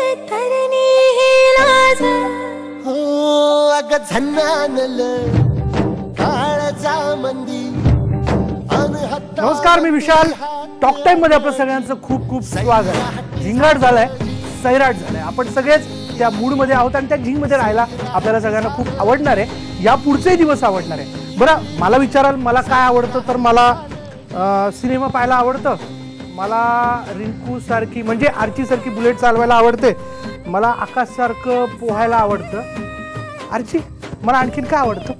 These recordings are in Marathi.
तरणी ही लाज हो अग झन्नानल काळजा मंदी नमस्कार, मी विशाल. टॉक टाइम मध्ये आपलं सगळ्यांचं खूप खूप स्वागत. झिंगाट झालाय, सैराट झालाय. आपण सगळेच त्या मूड मध्ये आहोत आणि त्या झिंग मध्ये राहायला आपल्याला सगळ्यांना खूप आवडणार आहे. या पुढचे दिवस आवडणार आहे. बरं, मला विचाराल मला काय आवडतं, तर मला सिनेमा पाहायला आवडतं. मला रिंकू सारखी म्हणजे आर्ची सारखी बुलेट चालवायला आवडते. मला आकाश सारखं पोहायला आवडतं. आर्ची, मला आणखीन काय आवडतं?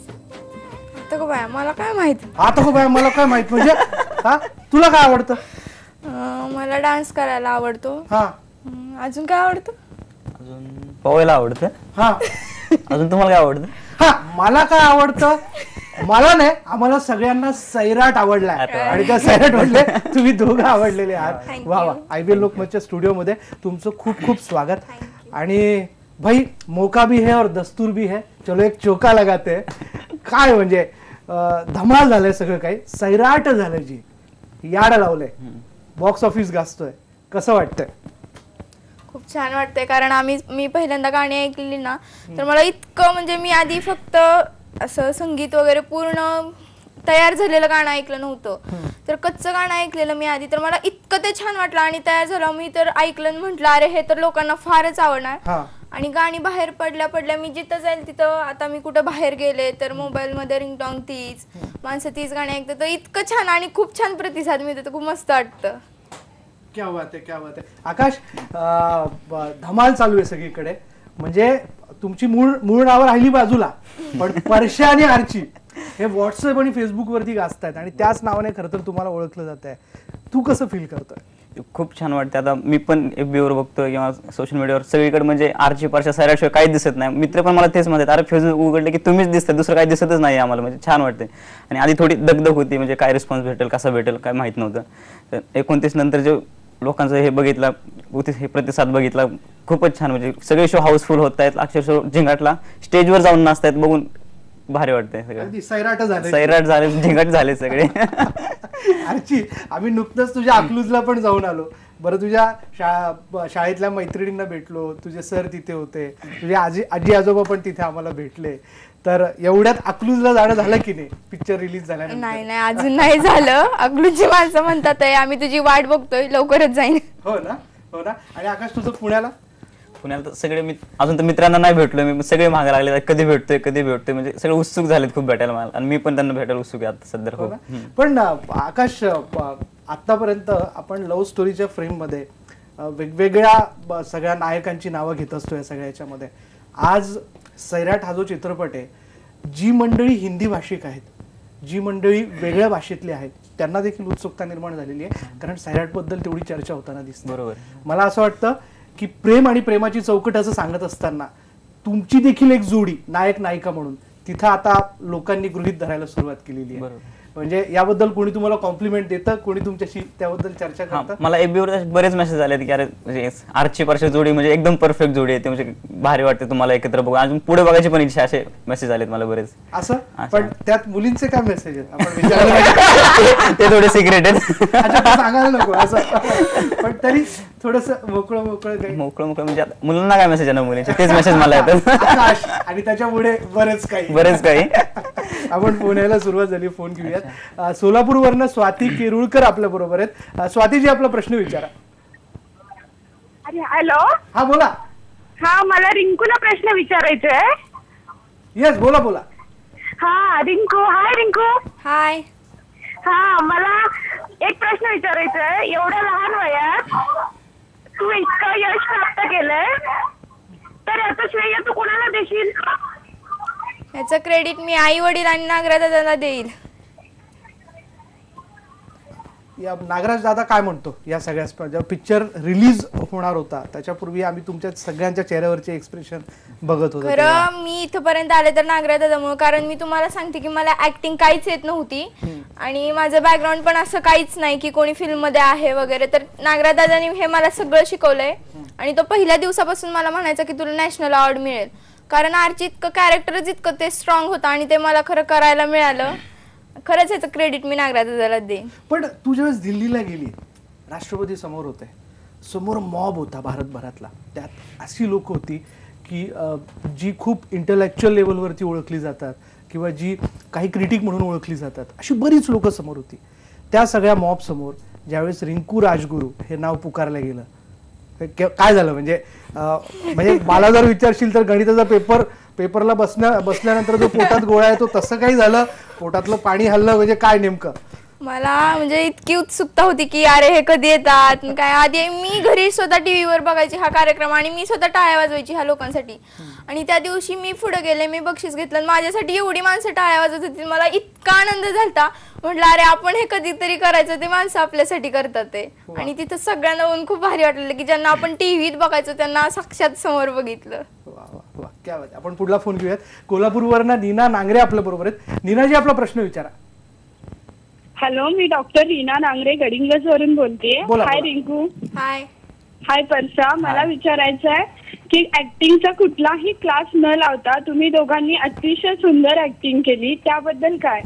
मला काय माहित. आता को बाय मला काय माहित म्हणजे हा, तुला काय आवडतं? मला डान्स करायला आवडतो. हा, अजून काय आवडतं? अजून पोहायला आवडतं. हा, अजून तुम्हाला काय आवडतं? हा, मला काय आवडतं? मला नाही, आम्हाला सगळ्यांना सैराट आवडलाय आणि त्या सैराट मधले तुम्ही दोघं आवडलेले आहात. वा वा. IBL लोकमतच्या स्टुडिओ मध्ये तुमचं खूप खूप स्वागत. आणि भाई, मौका भी है और दस्तूर भी है, चलो एक चौका लगाते. काय म्हणजे धमाल झालंय सगळं काही. सैराट झालं, जी याड लावलंय, बॉक्स ऑफिस गाजतोय. कसं वाटतंय? खूप छान वाटतंय, कारण मी पहिल्यांदा गाणी ऐकलेली ना, तर मला इतकं म्हणजे मी आधी फक्त असं संगीत वगैरे पूर्ण तयार झालेलं गाणं ऐकलं नव्हतं, तर कच्चं गाणं ऐकलेलं मी आधी. तर मला इतकं ते छान वाटलं आणि तयार झालं मी, तर ऐकलं म्हटलं अरे हे तर लोकांना फारच आवडणार. आणि गाणी बाहेर पडल्या मी जिथं जाईल तिथं, आता मी कुठं बाहेर गेले तर मोबाईल मध्ये रिंगटोन तीच, माणसं तीच गाणी ऐकतात. तर इतकं छान आणि खूप छान प्रतिसाद मिळतो, तर खूप मस्त वाटतं. क्या बात आहे, क्या बात आहे. आकाश, धमाल चालू आहे सगळीकडे. म्हणजे तुमची मूळ नावं राहिली बाजूला, पण परश्या आणि आर्ची हे व्हॉट्सअप आणि फेसबुक वरती गाजतायत आणि त्याच नावाने खरं तर तुम्हाला ओळखलं जात आहे. तू कसं फील करतोय? खूप छान वाटतं. आता मी पण FB वर बघतोय किंवा सोशल मीडियावर सगळीकडे म्हणजे आरची परशा सैराटशिवाय काहीच दिसत नाही. मित्र पण मला तेच म्हणतात, अरे फेसबुक उघडले की तुम्हीच दिसतात, दुसरं काही दिसतच नाही आम्हाला. म्हणजे छान वाटते. आणि आधी थोडी दगदग होती, म्हणजे काय रिस्पॉन्स भेटेल, कसा भेटेल काय माहित नव्हतं. तर 29 नंतर जे लोकांचं हे बघितलं, हे प्रतिसाद बघितला, खूपच छान. म्हणजे सगळे शो हाऊसफुल होत आहेत. अक्षरशः झिंगाटला स्टेजवर जाऊन नाचतायत, बघून भारी वाटतंय. सगळं सैराट झाले, झिंगाट झाले सगळे. आर्ची, आम्ही नुकतंच तुझ्या अकलूजला पण जाऊन आलो. बरं, तुझ्या शाळेतल्या मैत्रिणींना भेटलो, तुझे सर तिथे होते, तुझे आजी आजोबा पण तिथे आम्हाला भेटले. तर एवढ्यात अकलूजला जाणं झालं की नाही पिक्चर रिलीज झाल्यानंतर? नाही, अजून नाही झालं. अकलूजची माणसं म्हणतात आम्ही तुझी वाट बघतोय, लवकरच जाईन. हो ना, हो ना. आणि आकाश, तुझं पुण्याला तर सगळे अजून तर मित्रांना नाही भेटलोय मी, सगळे मागे लागले कधी भेटतोय म्हणजे सगळे उत्सुक झालेत खूप भेटायला मला. आणि मी पण त्यांना भेटायला उत्सुक आहे आता सध्या खूप. पण आकाश, आतापर्यंत आपण लव्ह स्टोरीच्या फ्रेम मध्ये वेगवेगळ्या सगळ्या नायकांची नावं घेत असतो या सगळ्या याच्यामध्ये. आज सैराट हा जो चित्रपट आहे, जी मंडळी हिंदी भाषिक आहेत, जी मंडळी वेगळ्या भाषेतली आहेत, त्यांना देखील उत्सुकता निर्माण झालेली आहे, कारण सैराट बद्दल तेवढी चर्चा होताना दिसते. बरोबर. मला असं वाटतं की प्रेम आणि प्रेमाची चौकट असं सांगत असताना तुमची देखील एक जोडी नायक नायिका म्हणून तिथं आता लोकांनी गृहीत धरायला सुरुवात केलेली आहे. म्हणजे याबद्दल कोणी तुम्हाला कॉम्प्लिमेंट देतं, कोणी तुमच्याशी त्याबद्दल चर्चा करतं? मला FB वर बरेच मेसेज आले की अरे म्हणजे आरची परशा जोडी म्हणजे एकदम परफेक्ट जोडी आहे, म्हणजे भारी वाटते तुम्हाला एकत्र बघून, अजून पुढे बघायची पण इच्छा. असे मेसेज आलेत मला बरेच. असं? पण त्यात मुलींचे काय मेसेज आहेत आपण विचारलं? ते थोडे सिक्रेट आहेत, सांगायला नको असं. पण तरी थोडस मोकळं म्हणजे मुलांना काय मेसेज येणार, मुलींचे तेच मेसेज मला येतात. आणि त्याच्यामुळे बरेच काही. आपण पुण्याला सुरुवात झाली, फोन घेऊयात. सोलापूर वरनं स्वाती केरुळकर आपल्या बरोबर आहेत. स्वातीजी, आपला प्रश्न विचारा. अरे हॅलो. हा, बोला. हा, मला रिंकूला प्रश्न विचारायचा आहे. येस, बोला. हा रिंकू. हाय रिंकू. हाय. हा, मला एक प्रश्न विचारायचा आहे. एवढ्या लहान वयात तू इतकं यश प्राप्त केलंय, तर याचं श्रेय तू कोणाला देशील? याचं क्रेडिट मी आई वडील आणि नागराज दादाला देईल. या नागराज दादा काय म्हणतो या सगळ्या? जेव्हा पिक्चर रिलीज होणार होता त्याच्यापूर्वी आम्ही तुमच्या सगळ्यांच्या चेहऱ्यावरचे एक्सप्रेशन बघत होतो. खरं मी इथपर्यंत आले तर नागराज दादामुळे, कारण मी तुम्हाला सांगते की मला ऍक्टिंग काहीच येत नव्हती आणि माझं बॅकग्राऊंड पण असं काहीच नाही की कोणी फिल्म मध्ये आहे वगैरे. तर नागराज दादांनी हे मला सगळं शिकवलंय आणि तो पहिल्या दिवसापासून मला म्हणायचा की तुला नॅशनल अवॉर्ड मिळेल, कारण आरची इतकं कॅरेक्टरच इतकं ते स्ट्रॉंग होतं आणि ते मला खरं करायला मिळालं. खरंच याचं क्रेडिट मी नागराज दादाला देईन. पण तू ज्यावेळेस दिल्लीला गेली, राष्ट्रपती समोर होते, समोर मॉब होता भारतभरातला. त्यात अशी लोक होती की जी खूप इंटलेक्च्युअल लेवलवरती ओळखली जातात किंवा जी काही क्रिटिक म्हणून ओळखली जातात, अशी बरीच लोक समोर होती. त्या सगळ्या मॉब समोर ज्यावेळेस रिंकू राजगुरू हे नाव पुकारलं गेलं, काय झालं म्हणजे मला जर विचारशील तर गणिताचा पेपरला बसल्यानंतर जो पोटात गोळा आहे तो तसं काही झालं, पोटातलं पाणी हल्लं, म्हणजे काय नेमकं? मला म्हणजे इतकी उत्सुकता होती की अरे हे कधी येतात काय. आधी मी घरी स्वतः टीव्हीवर बघायची हा कार्यक्रम आणि मी स्वतः टाळ्या वाजवायची ह्या लोकांसाठी. आणि त्या दिवशी मी पुढे गेले, मी बक्षीस घेतलं, माझ्यासाठी एवढी माणसं टाळ्या वाजवत होती. मला इतका आनंद झाला, म्हटलं अरे आपण हे कधीतरी करायचं, ते माणसं आपल्यासाठी करतात ते. आणि तिथं सगळ्यांना होऊन खूप भारी वाटलेलं की ज्यांना आपण टीव्हीत बघायचो त्यांना साक्षात समोर बघितलं. क्या बात. आपण पुढला फोन घेऊयात. कोल्हापूरवरनं नीना नांगरे आपल्या बरोबर आहेत. नीनाजी, आपला प्रश्न विचारा. हॅलो, मी डॉक्टर रीना नांगरे गडिंग्लज वरून बोलते. हाय रिंकू. हाय. हाय परसा. मला विचारायचं आहे की ऍक्टिंगचा कुठलाही क्लास न लावता तुम्ही दोघांनी अतिशय सुंदर ऍक्टिंग केली, त्याबद्दल काय?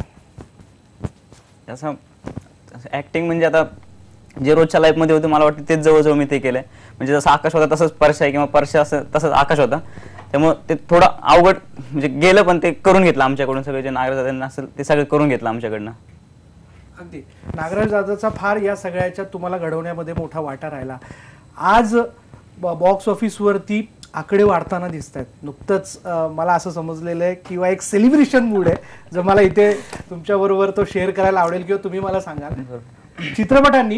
असं ऍक्टिंग म्हणजे आता जे रोजच्या लाईफमध्ये होतं मला वाटतं तेच जवळजवळ मी ते केलंय. म्हणजे जसं आकाश होता तसंच परशा आहे किंवा परशा असं तसंच आकाश होता. त्यामुळे ते थोडं अवघड म्हणजे गेलं, पण ते करून घेतलं आमच्याकडून. सगळे जे नागराज असेल ते सगळं करून घेतलं आमच्याकडनं. अगदी नागराज दादाचा फार या सगळ्याच्या तुम्हाला घडवण्यामध्ये मोठा वाटा राहिला. आज बॉक्स ऑफिसवरती आकडे वाढताना दिसत आहेत. नुकतंच मला असं समजलेलं आहे किंवा एक सेलिब्रेशन मूड आहे जो मला इथे तुमच्याबरोबर तो शेअर करायला आवडेल किंवा तुम्ही मला सांगाल. चित्रपटांनी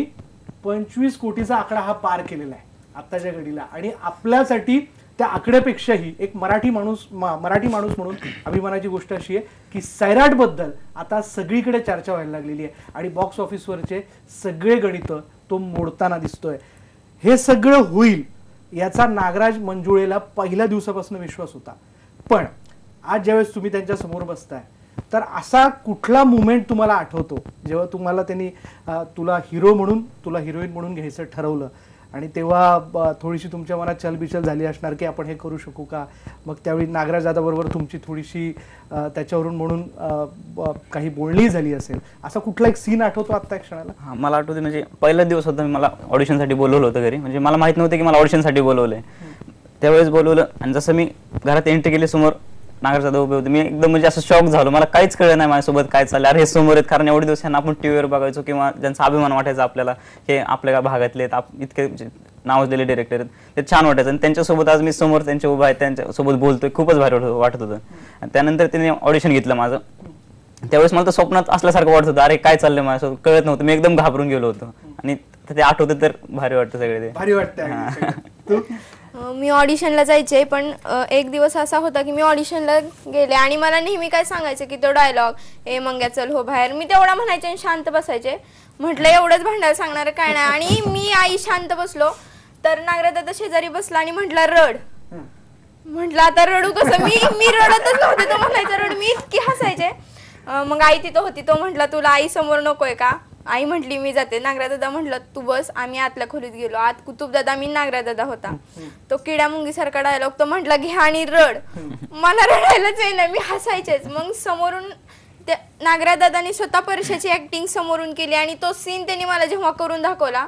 25 कोटीचा आकडा हा पार केलेला आहे आत्ताच्या घडीला. आणि आपल्यासाठी त्या आकड्यापेक्षाही एक मराठी माणूस म्हणून अभिमानाची गोष्ट अशी आहे की सैराटबद्दल आता सगळीकडे चर्चा व्हायला लागलेली आहे आणि बॉक्स ऑफिसवरचे सगळे गणित तो मोडताना दिसतोय. हे सगळं होईल याचा नागराज मंजुळेला पहिल्या दिवसापासून विश्वास होता. पण आज ज्यावेळेस तुम्ही त्यांच्या समोर बसताय तर असा कुठला मुमेंट तुम्हाला आठवतो जेव्हा तुम्हाला त्यांनी तुला हिरो म्हणून तुला हिरोईन म्हणून घ्यायचं ठरवलं आणि तेव्हा थोडीशी तुमच्या मनात चलबिचल झाली असणार की आपण हे करू शकू का? मग त्यावेळी नागराज दादाबरोबर तुमची थोडीशी त्याच्यावरून म्हणून काही बोलणी झाली असेल, असा कुठला एक सीन आठवतो आत्ता क्षणाला? हां, मला आठवते. म्हणजे पहिला दिवस होता, मला ऑडिशनसाठी बोलवलं होतं घरी. म्हणजे मला माहित नव्हतं की मला ऑडिशनसाठी बोलवलंय. त्यावेळेस बोलवलं आणि जसं मी घरात एंट्री केली समोर नागराज दादा उभे होते. मी एकदम म्हणजे असं शॉक झालो. मला काहीच कळलं नाही माझ्यासोबत काय चाललं. अरे हे समोर आहेत, कारण एवढे दिवस यांना आपण टीव्हीवर बघायचो किंवा ज्यांचा अभिमान वाटायचा आपल्याला, हे आपल्या भागातले आहेत, इतके नावाजलेले डिरेक्टर आहेत, ते छान वाटायचं. आणि त्यांच्यासोबत आज मी समोर त्यांच्या उभा आहे, त्यांच्यासोबत बोलतोय, खूपच भारी वाटत होतं. आणि त्यानंतर त्यांनी ऑडिशन घेतलं माझं. त्यावेळेस मला तर स्वप्नात असल्यासारखं वाटत होतं. अरे काय चाललंय माझ्यासोबत कळत नव्हतं. मी एकदम घाबरून गेलो होतो आणि ते आठवतं तर भारी वाटतं सगळे. ते भारी वाटतं. मी ऑडिशनला जायचे, पण एक दिवस असा होता की मी ऑडिशनला गेले आणि मला नेहमी काय सांगायचं की तो डायलॉग ए मंग्या चल हो बाहेर, मी तेवढा म्हणायचे आणि शांत बसायचे. म्हटलं एवढंच भांडायला सांगणार काय नाही. आणि मी आई शांत बसलो तर नागराज दादा शेजारी बसला आणि म्हटला रड. म्हटलं आता रडू कसं, मी रडतच नव्हते, तो म्हणायचा रड. मी इतकी हसायचे. मग आई तिथं होती, तो म्हटला तुला आई समोर नकोय का? आई म्हटली मी जाते. नागराज दादा म्हटलं तू बस. आम्ही आतल्या खोलीत गेलो. आत कुतुब दादा मी नागराज दादा होता. तो किड्या मुंगी सारखा डायलॉग तो म्हटला घे आणि रड. मला रडायलाच येईना, मी हसायचेच. मग समोरून त्या नागराज दादानी स्वतः परशाची ऍक्टिंग समोरून केली आणि तो सीन त्यांनी मला जेव्हा करून दाखवला,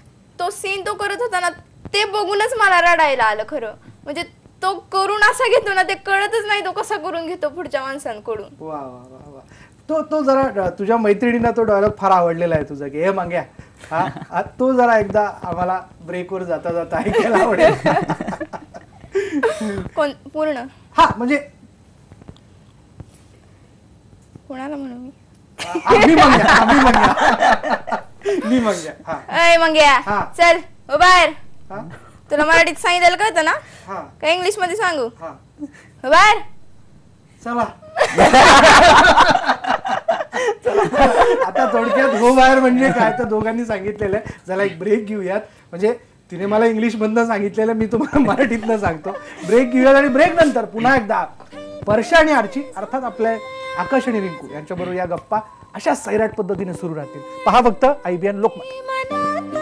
तो सीन तो करत होता ना, ते बघूनच मला रडायला आलं खरं. म्हणजे तो करून असा घेतो ना, ते कळतच नाही तो कसा करून घेतो पुढच्या माणसांकडून. वा वा वा. तो जरा तुझ्या मैत्रिणींना तो डायलॉग फार आवडलेला आहे तुझा की हे मांग्या, हा तो जरा एकदा आम्हाला ब्रेकवर जाता जाता ऐकायला आवडेल. कोण पूर्ण? हा म्हणजे कोणाला म्हणू मी? मी मंग्या. अय मंग्या चल हो बाहेर. तुला मराठीत सांगितलं कळतं ना का इंग्लिश मध्ये सांगू? हो बाहेर चला. आता थोडक्यात हो बाहेर म्हणजे काय तर दोघांनी सांगितलेलं आहे. जरा एक ब्रेक घेऊयात. म्हणजे तिने मला इंग्लिश मधनं सांगितलेलं, मी तुम्हाला मराठीतनं सांगतो. ब्रेक घेऊयात आणि ब्रेक नंतर पुन्हा एकदा परशा आणि आर्ची अर्थात आपल्या आकाश आणि रिंकू यांच्याबरोबर या गप्पा अशा सैराट पद्धतीने सुरू राहतील. पहा फक्त IBN लोकमत.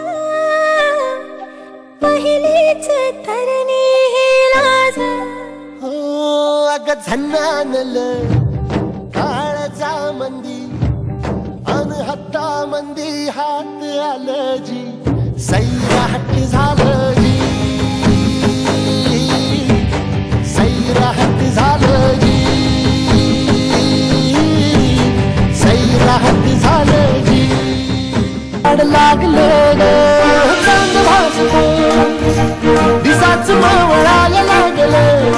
अग झन्नानलं काळजा मंदी अन हत्ता मंदी हात आलं जी सैराट झालं जी, सैराट झालं जी, सैराट झालं जी. आड लागलं ग चांद भासलं, दिसाच मावळायला लागलं,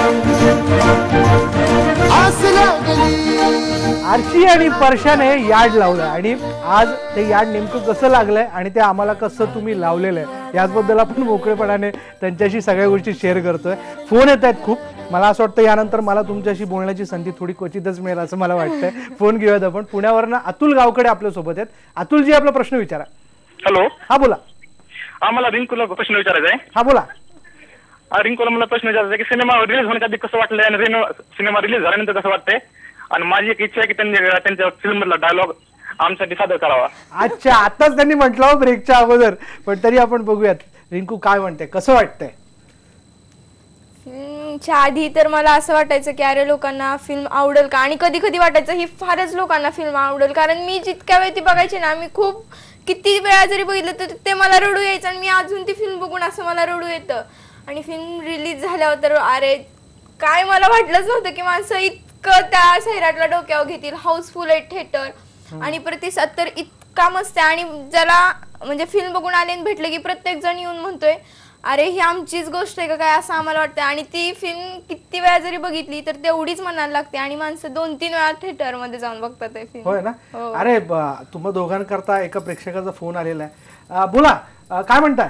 आस लागली. आरशी आणि परशाने यार्ड लावलंय आणि आज ते यार्ड नेमकं कसं लागलंय आणि ते आम्हाला कसं तुम्ही लावलेलं आहे याचबद्दल आपण मोकळेपणाने त्यांच्याशी सगळ्या गोष्टी शेअर करतोय. फोन येत आहेत खूप. मला असं वाटतं यानंतर मला तुमच्याशी बोलण्याची संधी थोडी क्वचितच मिळेल असं मला वाटतंय. फोन घेऊयात आपण. पुण्यावरनं अतुल गावकडे आपल्यासोबत आहेत. अतुलजी आपला प्रश्न विचारा. हॅलो. हा बोला. मला रिंकूला प्रश्न विचारायचा आहे. हा बोला. रिंकूला मला प्रश्न विचारायचा आहे की सिनेमा रिलीज होण्याच्या आधी कसं वाटलंय आणि सिनेमा रिलीज झाल्यानंतर कसं वाटतंय. आणि माझी एक इच्छा आहे की त्यांच्या फिल्म मधला डायलॉग आमच्यासाठी सादर करावा. अच्छा, आताच त्यांनी म्हटलं ब्रेकच्या अगोदर, पण तरी आपण बघूयात रिंकू काय म्हणते, कसं वाटतंय. फिल्मच्या आधी तर मला असं वाटायचं की अरे लोकांना फिल्म आवडेल का, आणि कधी कधी वाटायचं ही फारच लोकांना फिल्म आवडेल, कारण मी जितक्या वेळ ती बघायची ना, मी खूप किती वेळा जरी बघितलं तर ते मला रडू यायचं आणि मी अजून ती फिल्म बघून असं मला रडू येतं. आणि फिल्म रिलीज झाल्यावर तर अरे काय मला वाटलंच नव्हतं की माणसं इतकं त्या सैराटला डोक्यावर घेतील. हाऊसफुल आहे थिएटर आणि प्रतिसाद तर इतका मस्त आहे. आणि ज्याला म्हणजे फिल्म बघून आले आणि भेटले की प्रत्येक जण येऊन म्हणतोय अरे ही आमचीच गोष्ट आहे का काय असं आम्हाला वाटतं. आणि ती फिल्म किती वेळा जरी बघितली तर तेवढीच मनाला लागते आणि माणसं 2-3 वेळा थिएटर मध्ये जाऊन बघतात ते फिल्म. होय ना. अरे तुम्हा दोघांकरता एका प्रेक्षकाचा फोन आलेला आहे. बोला, काय म्हणताय.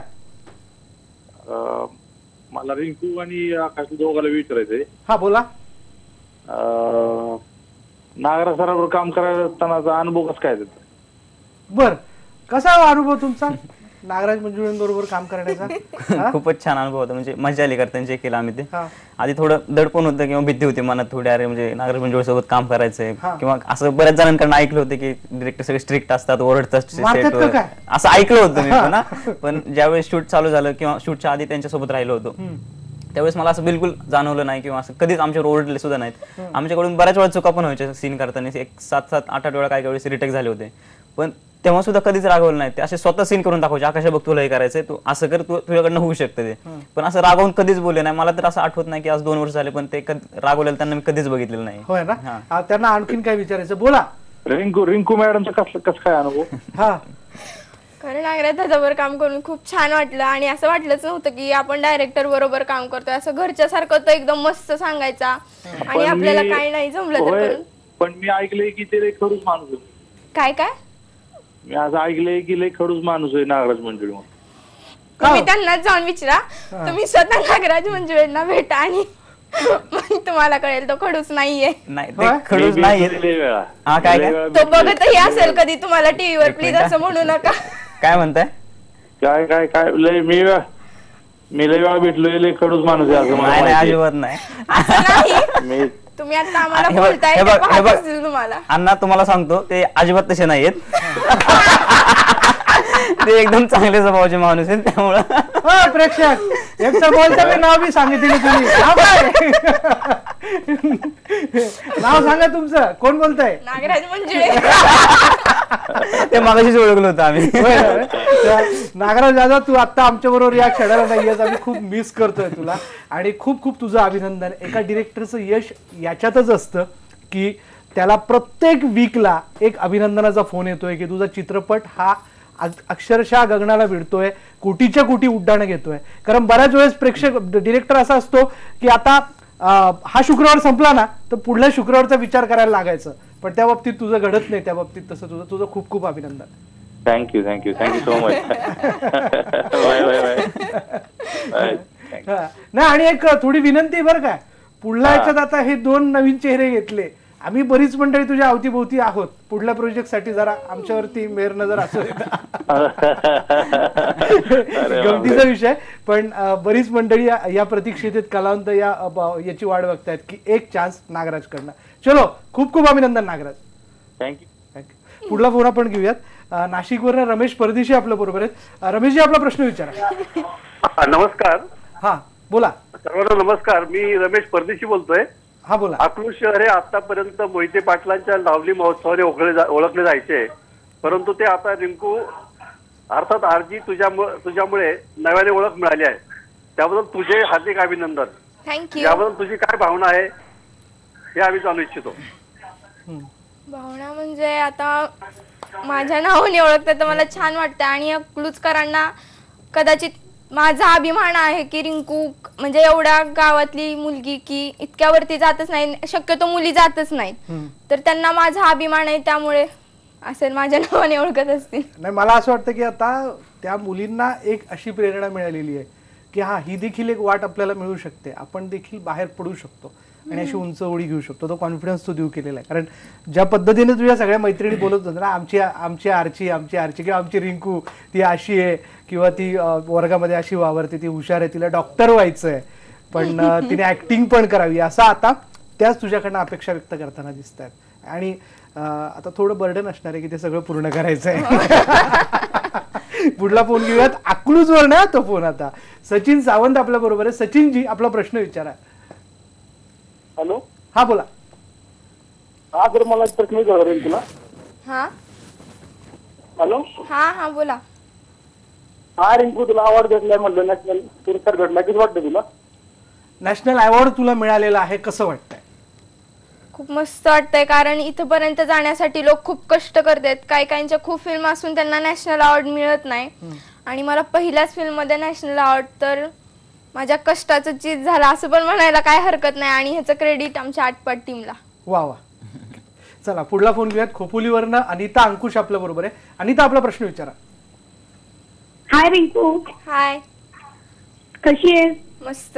मला रिंकू आणि आकाश दोघांना विचारायचंय. हा बोला. नागराज सरांवर काम करतानाचा अनुभव कसा काय त्याचा. बर, कसा अनुभव तुमचा नागराज मंजुळेंबरोबर काम करण्याचा. खूपच छान अनुभव होता. म्हणजे मजा आली करताना जे केलं आम्ही ते. आधी थोडं दडपण होतं किंवा भीती होती मनात थोडी, अरे म्हणजे नागराज मंजुळे सोबत काम करायचंय किंवा असं बऱ्याच जणांकडून ऐकलं होतं की डिरेक्टर सगळे स्ट्रिक्ट असतात, ओरडतात सेटवर, असं ऐकलं होतं मी पण. पण ज्यावेळेस शूट चालू झालं किंवा शूटच्या आधी त्यांच्यासोबत राहिलो होतो त्यावेळेस मला असं बिलकुल जाणवलं नाही किंवा असं कधीच आमच्यावर ओरडले सुद्धा नाहीत. आमच्याकडून बऱ्याच वेळा चुका पण व्हायच्या सीन करताना. 7-8 वेळा काही वेळेस रिटेक झाले होते, पण तेव्हा सुद्धा कधीच रागवलं नाही. ते असे स्वतः सीन करून दाखवायचे, आकाशा बघ तुला हे करायचंय, तू असं कर, तुझ्याकडनं होऊ शकतं ते. पण असं रागवून कधीच बोलले नाही. मला तर असं आठवत नाही की आज 2 वर्ष झाले पण ते रागवलेलं त्यांना मी कधीच बघितलेलं नाही. होय ना. त्यांना आणखीन काय विचारायचं, बोला. रिंकू मॅडमचा कसं काय अनुभव. हा, खरं नागराज दादावर काम करून खूप छान वाटलं आणि असं वाटलंच नव्हतं की आपण डायरेक्टर बरोबर काम करतोय. असं घरच्या सारखं तर एकदम मस्त सांगायचा आणि आपल्याला काही नाही जमलं तर करून. पण मी ऐकलंय की ते लय खडूस माणूस आहे. काय काय मी असं ऐकलंय की लय खडूस माणूस आहे नागराज मंजुळे. तुम्ही त्यांनाच जाऊन विचारा. तुम्ही स्वतः नागराज मंजुळेंना भेटा आणि तुम्हाला कळेल तो खडूस नाहीये. खडूस नाही. तो बघतही असेल कधी तुम्हाला टीव्हीवर, प्लीज असं म्हणू नका. काय म्हणताय. काय काय काय लय मी लय वेळा भेटलोय, लय खडूस माणूस आहे असं मला. अजिबात नाही. तुम्ही आता आम्हाला बोलताय तुम्हाला. अण्णा तुम्हाला सांगतो ते अजिबात तसे नाहीयेत. ते एकदम चांगले स्वभावाचे माणूस आहेत. त्यामुळं प्रेक्षक एक तर बोलता नाव बी सांगितलं तुम्ही. नाव सांगा तुमचं, कोण बोलताय. नागराज मंजुळे. ते मागाशीच ओळखलं होतं आम्ही. नागराज दादा, तू आता आमच्या बरोबर या क्षणाला नाहीयेस, आम्ही खूप मिस करतोय तुला आणि खूप खूप तुझं अभिनंदन. एका डिरेक्टरचं यश याच्यातच असतं की त्याला प्रत्येक वीकला एक अभिनंदनाचा फोन येतोय की तुझा चित्रपट हा अक्षरशः गगनाला भिडतोय, कोटीच्या कोटी उड्डाणं घेतोय. कारण बऱ्याच वेळेस प्रेक्षक डिरेक्टर असा असतो की आता हा शुक्रवार संपला ना तर पुढल्या शुक्रवारचा विचार करायला लागायचं, पण त्या बाबतीत तुझं घडत नाही. त्या बाबतीत तसं तुझं खूप खूप अभिनंदन. Thank you so much. नाही, आणि एक थोडी विनंती बरं काय, पुढल्या याच्यात आता हे 2 नवीन चेहरे घेतले. आम्ही बरीच मंडळी तुझ्या अवतीभोवती आहोत. पुढल्या प्रोजेक्ट साठी जरा आमच्यावरती मेहर नजर असू गमतीचा विषय, पण बरीच मंडळी या प्रतीक्षेत कलावंत याची वाट बघतायत की एक चान्स नागराज कडनं. चलो, खूप खूप अभिनंदन नागराज. थँक्यू. पुढला फोन आपण घेऊयात. नाशिकवरून रमेश परदेशी आपल्या बरोबर आहेत. रमेशजी, आपला प्रश्न विचारा. नमस्कार. हा बोला. सर्वांना नमस्कार. मी रमेश परदेशी बोलतोय. हा बोला. अकलूज शहर हे आतापर्यंत मोहिते पाटलांच्या लावली महोत्सवाने ओळखले जायचे, परंतु ते आता रिंकू अर्थात आरजी तुझ्यामुळे नव्याने ओळख मिळाली आहे, त्याबद्दल तुझे हार्दिक अभिनंदन. थँक्यू. याबद्दल तुझी काय भावना आहे हे आम्ही जाणू इच्छितो. भावना म्हणजे आता माझ्या नावाने ओळखतात तर मला छान वाटतं आणि अकलूजकरांना कदाचित माझा अभिमान आहे की रिंकू म्हणजे एवढ्या गावातली मुलगी की इतक्यावरती जातच नाही, शक्यतो मुली जातच नाहीत, तर त्यांना माझा अभिमान आहे, त्यामुळे असेल माझ्या नावाने ओळखत असतील. नाही, मला असं वाटतं की आता त्या मुलींना एक अशी प्रेरणा मिळालेली आहे की हा ही देखील एक वाट आपल्याला मिळू शकते, आपण देखील बाहेर पडू शकतो आणि अशी उंच उडी घेऊ शकतो. तो कॉन्फिडन्स तू देऊ केलेला आहे. कारण ज्या पद्धतीने तुझ्या सगळ्या मैत्रिणी बोलत होत्या ना, आमची आरची किंवा आमची रिंकू ती अशी आहे किंवा ती वर्गामध्ये अशी वावरते, ती हुशार आहे, तिला डॉक्टर व्हायचं आहे, पण तिने ऍक्टिंग पण करावी, असं आता त्याच तुझ्याकडनं अपेक्षा व्यक्त करताना दिसत आहेत. आणि आता थोडं बर्डन असणार आहे की ते सगळं पूर्ण करायचं आहे. पुढला फोन घेऊयात. अकलूजवर ना तो फोन आता सचिन सावंत आपल्या बरोबर आहे. सचिनजी, आपला प्रश्न विचारा. हॅलो, हा बोला. हा सर, मला एक प्रश्न विचारायचा तुला. हा हॅलो, हा बोला. हा रिंकू, तुला अवॉर्ड भेटलाय म्हणलं, नॅशनल पुरस्कार भेटला, किती वाटतं तुला? नॅशनल अवॉर्ड तुला मिळालेला आहे, कसं वाटतंय? खूप मस्त वाटतंय, कारण इथपर्यंत जाण्यासाठी लोक खूप कष्ट करतात. काही काहींच्या खूप फिल्म असून त्यांना नॅशनल अवॉर्ड मिळत नाही आणि मला पहिल्याच फिल्म मध्ये नॅशनल अवॉर्ड, तर माझ्या कष्टाचं चीज झालं असं पण म्हणायला काय हरकत नाही आणि ह्याचं क्रेडिट आमच्या आटपाट टीमला. वा वा. चला पुढला फोन घेऊयात. खोपोलीवरनं अनिता अंकुश आपल्या बरोबर आहे. अनिता, आपला प्रश्न विचारा. हाय रिंकू. हाय, कशी आहे? मस्त.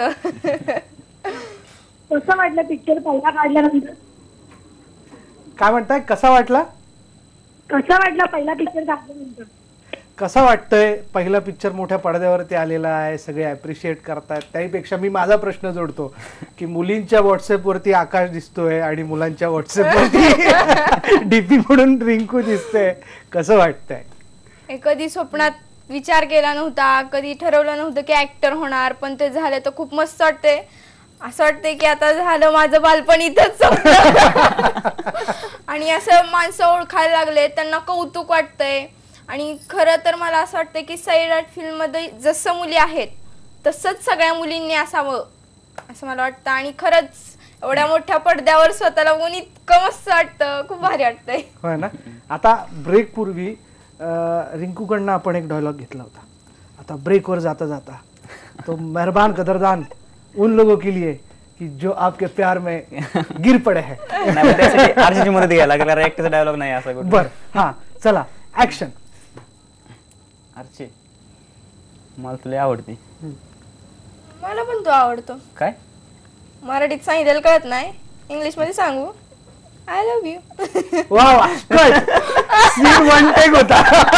कसं वाटलं पिक्चर पहिला काढल्यानंतर? काय म्हणताय, कसा वाटला? कसं वाटलं पहिला पिक्चर काढल्यानंतर? कसं वाटतंय? पहिला पिक्चर मोठ्या पडद्यावरती आलेला आहे, सगळे अप्रिशिएट करतायत. त्याहीपेक्षा मी माझा प्रश्न जोडतो की मुलींच्या व्हॉट्सअपवरती आकाश दिसतोय आणि मुलांच्या व्हॉट्सअपवरती डीपी म्हणून रिंकू दिसतंय. कसं वाटतंय? कधी स्वप्नात विचार केला नव्हता, कधी ठरवलं नव्हतं की ऍक्टर होणार, पण ते झालं तर खूप मस्त वाटतंय. असं वाटतंय की आता झालं माझं बालपण इथंच संपलं. आणि असं माणसं ओळखायला लागले, त्यांना कौतुक वाटतंय. आणि खरं तर मला असं वाटतं की सैराट फिल्म मध्ये जसं मुली आहेत तसंच सगळ्या मुलींनी असावं असं मला वाटतं. आणि खरंच एवढ्या मोठ्या पडद्यावर स्वतःला बघून इतकं मस्त वाटतं, खूप भारी वाटतंय. होय ना. आता ब्रेक पूर्वी रिंकूकडनं आपण एक डायलॉग घेतला होता. आता ब्रेकवर जाता जाता तो मेहरबान कदरदान उन लोगों के लिए कि जो आपके प्यार में गिर पड़े हैं. आरजीची मदत घ्यायला लागेल, एकटाचा डायलॉग नाही असा. बर, हा चला ऍक्शन. आरची, मला तुला आवडते. मला पण तो आवडतो. काय मराठीत सांगितलेलं कळत नाही, इंग्लिश मध्ये सांगू? I love you. वा वा, सीन वन टेक होता.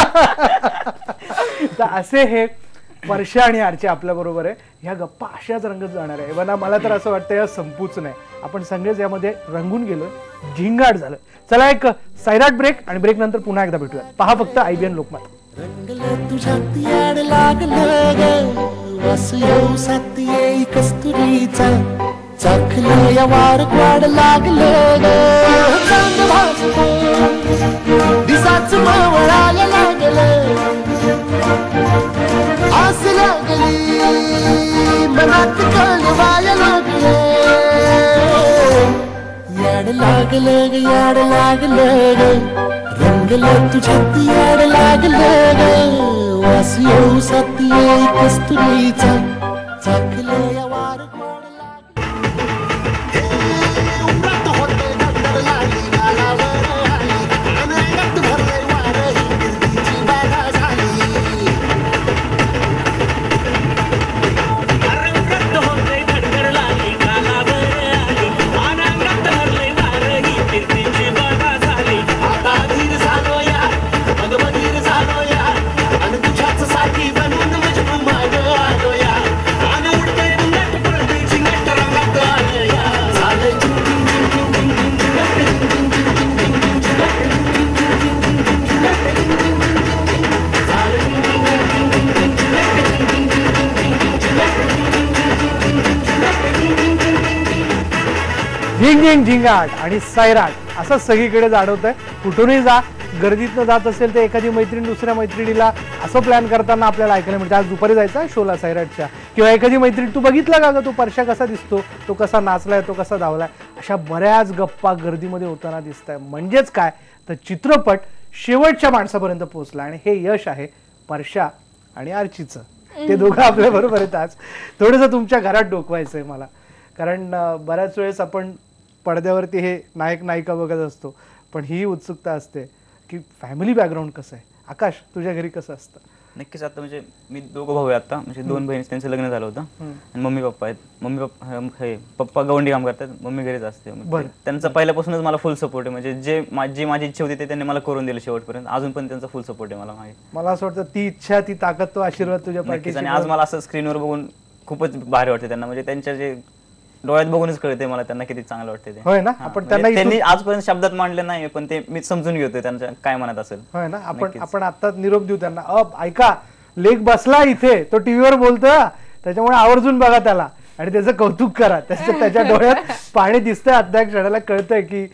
तर असे हे वर्षा आणि आरची आपल्या बरोबर आहे. ह्या गप्पा अशाच रंगत जाणार आहे. मला तर असं वाटतं या संपूच नाही, आपण सगळेच यामध्ये रंगून गेलो, झिंगाट झालं. चला एक सैराट ब्रेक आणि ब्रेक नंतर पुन्हा एकदा भेटूया. पहा फक्त IBN लोकमत. रंगलं तुझ्यात याड लागलं ग, वास येऊ साथ येई कस्तुरीचा, चाखलं या वार वाड लागलं ग, चांद भासतो दिसाच मावळायला लागलं, आस लागली मनात कळवायला लागलं, याड लागलं ग, याड लागलं ग, रंगलं तुझ्यात याड लागलं ग, वास येऊ साथ येई कस्तुरीचा, चाखलं या वार वाड झिंग झिंग झिंगाट आणि सैराट असं सगळीकडे जाणवतंय. कुठूनही जा, गर्दीतनं जात असेल तर एखादी मैत्रीण दुसऱ्या मैत्रिणीला असं प्लॅन करताना आपल्याला ऐकायला मिळतं, आज दुपारी जायचा शोला सैराटच्या, किंवा एखादी मैत्रीण तू बघितला का ग तो परशा कसा दिसतो, तो कसा नाचलाय, तो कसा धावलाय, अशा बऱ्याच गप्पा गर्दीमध्ये होताना दिसत आहे. म्हणजेच काय तर चित्रपट शेवटच्या माणसापर्यंत पोहोचला आणि हे यश आहे परशा आणि आर्चीचं. ते दोघं आपल्या बरोबर आहेत. आज थोडंसं तुमच्या घरात डोकवायचं आहे मला, कारण बऱ्याच वेळेस आपण पडद्यावरती हे नायक नायिका बघत असतो, पण ही उत्सुकता असते की फॅमिली बॅकग्राऊंड कसं आहे. आकाश, तुझ्या घरी कसं असतं? नक्कीच. आता म्हणजे मी दोघं भाऊ आहे आता, म्हणजे 2 बहिणी, त्यांचं लग्न झालं होतं आणि मम्मी पप्पा आहेत. पप्पा गवंडी काम करतात, मम्मी घरीच असते. त्यांचा पहिल्यापासूनच मला फुल सपोर्ट आहे. म्हणजे जी माझी इच्छा होती ते त्यांनी मला करून दिलं शेवटपर्यंत. अजून पण त्यांचा फुल सपोर्ट आहे मला मागे. मला असं वाटतं ती इच्छा, ती ताकद, तो आशीर्वाद तुझ्या पाठीशी. आणि आज मला असं स्क्रीनवर बघून खूपच भारी वाटते त्यांना. म्हणजे त्यांच्या जे डोळ्यात बघूनच कळते मला त्यांना किती चांगलं वाटते ते. होय ना. आपण त्यांनी आजपर्यंत शब्दात मांडले नाही, पण ते मी समजून घेतोय त्यांच्या काय मनात असेल. होय ना. आपण आता निरोप देऊ त्यांना. ऐका, लेख बसला इथे, तो टीव्हीवर बोलतोय, त्याच्यामुळे आवर्जून बघा त्याला आणि त्याचं कौतुक करा. त्याच्या डोळ्यात पाणी दिसतंय, अद्या क्षणाला कळतंय की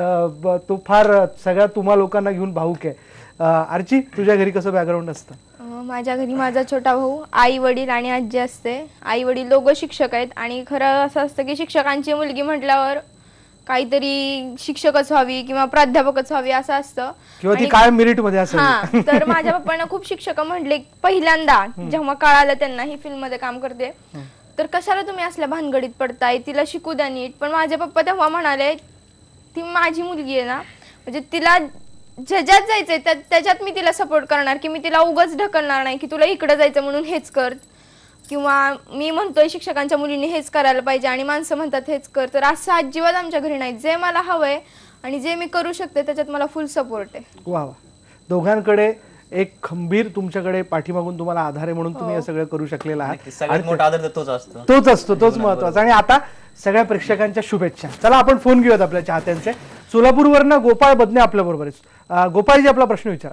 तो फार सगळ्या तुम्हा लोकांना घेऊन भाऊक आहे. आर्ची, तुझ्या घरी कसं बॅकग्राऊंड असतं? माझ्या घरी माझा छोटा भाऊ, आई वडील आणि आजी असते. आई वडील दोघं शिक्षक आहेत आणि खरं असं असतं की शिक्षकांची मुलगी म्हटल्यावर काहीतरी शिक्षकच व्हावी किंवा प्राध्यापकच व्हावी असं असतं, किंवा ती काय मेरिट मध्ये असेल. तर माझ्या पप्पांना खूप शिक्षक म्हटले पहिल्यांदा जेव्हा कळालं त्यांना ही फिल्म मध्ये काम करते, तर कशाला तुम्ही असल्या भानगडीत पडताय, तिला शिकू द्या नीट. पण माझे पप्पा तेव्हा म्हणाले ती माझी मुलगी आहे ना, म्हणजे तिला ज्याच्यात जायचंय त्याच्यात मी तिला सपोर्ट करणार, की मी तिला उगाच ढकलणार नाही की तुला इकडे जायचं म्हणून हेच कर, किंवा मी म्हणतोय शिक्षकांच्या मुलींनी हेच करायला पाहिजे आणि माणसं म्हणतात हेच कर. तर असं अजिबात आमच्या घरी नाही. जे मला हवंय आणि जे मी करू शकते त्याच्यात मला फुल सपोर्ट आहे. वा वा. दोघांकडे एक खंबीर तुमच्याकडे पाठीमागून तुम्हाला आधार आहे म्हणून तुम्ही हे सगळं करू शकलेला आहात. सगळ्यात मोठा आदर तोच असतो. तोच महत्वाचा. आणि आता सगळ्या प्रेक्षकांच्या शुभेच्छा. चला आपण फोन घेऊयात आपल्या चाहत्यांचे. सोलापूरवरनं गोपाळ बदने आपल्या बरोबर आहे. गोपाळजी, आपला प्रश्न विचारा.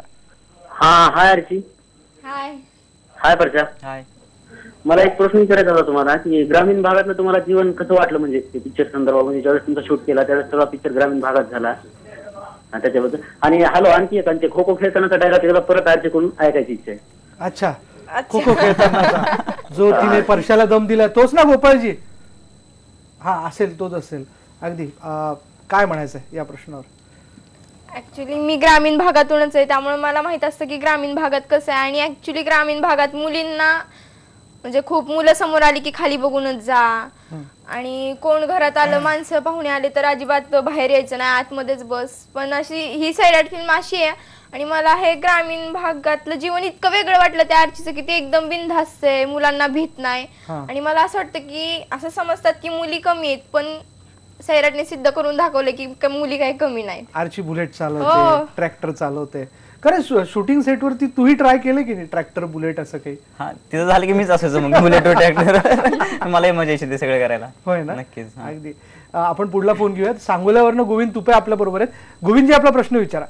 हाय आरची. हाय परशा. हाय. मला एक प्रश्न विचारायचा होता तुम्हाला की ग्रामीण भागातलं तुम्हाला जीवन कसं वाटलं, म्हणजे पिक्चर संदर्भामध्ये ज्यावेळेस तुमचा शूट केला त्यावेळेस सगळा पिक्चर ग्रामीण भागात झाला त्याच्याबद्दल. आणि हॅलो, आणखी एक खो खो खेळतानाचा डायलॉग त्याला परत आरची करून ऐकायची इच्छा आहे. अच्छा, खो खो खेळताना जो तिने परशाला दम दिला तोच ना गोपाळजी? हा असेल, तोच असेल. अगदी. काय म्हणायचंय या प्रश्नावर? ऍक्च्युली मी ग्रामीण भागातूनच आहे, त्यामुळे मला माहित असतं की ग्रामीण भागात कसं आहे. आणि ऍक्च्युली ग्रामीण भागात मुलींना म्हणजे खूप मुलं समोर आली की खाली बघूनच जा, आणि कोण घरात आलं, माणसं पाहुणे आले तर अजिबात बाहेर यायचं नाही, आतमध्येच बस. पण अशी ही सैराट फिल्म अशी आहे आणि मला हे ग्रामीण भागातलं जीवन इतकं वेगळं वाटलं त्या आर्चीचं की ते एकदम बिनधास्त आहे, मुलांना भीत नाही. आणि मला असं वाटतं की असं समजतात की मुली कमी आहेत, पण सैराटने सिद्ध करून दाखवलं की मुली काही कमी नाही. आर्ची बुलेट चालवते, ट्रॅक्टर चालवते. खरं शूटिंग सेटवरती तूही ट्राय केलं की नाही ट्रॅक्टर, बुलेट असं काही? हा, तिथं झालं की मीच असायचं मग बुलेट ट्रॅक्टर. मलाही मजा यायची ते सगळं करायला. होय ना. नक्कीच. अगदी. आपण पुढला फोन घेऊयात. सांगोल्यावरनं गोविंद तुपे आपल्या बरोबर आहेत. गोविंदजी, आपला प्रश्न विचारा.